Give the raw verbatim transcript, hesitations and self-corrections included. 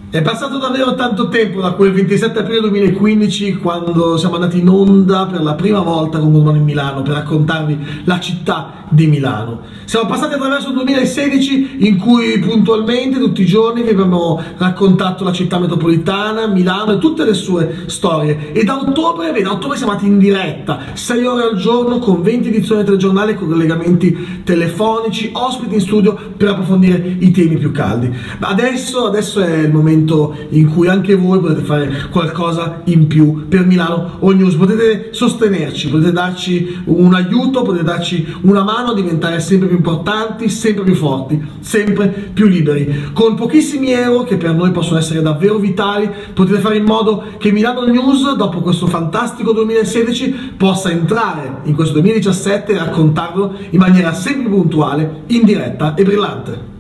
È passato davvero tanto tempo da quel ventisette aprile duemilaquindici, quando siamo andati in onda per la prima volta con Good Morning Milano per raccontarvi la città di Milano. Siamo passati attraverso il duemilasedici, in cui puntualmente tutti i giorni vi abbiamo raccontato la città metropolitana, Milano e tutte le sue storie. E da ottobre, beh, da ottobre siamo andati in diretta, sei ore al giorno, con venti edizioni del telegiornale, con collegamenti telefonici, ospiti in studio per approfondire i temi più caldi. Ma adesso, adesso è il momento in cui anche voi potete fare qualcosa in più per Milano All News. Potete sostenerci, potete darci un aiuto, potete darci una mano a diventare sempre più importanti, sempre più forti, sempre più liberi. Con pochissimi euro, che per noi possono essere davvero vitali, potete fare in modo che Milano All News, dopo questo fantastico duemilasedici, possa entrare in questo duemiladiciassette e raccontarlo in maniera sempre più puntuale, in diretta e brillante.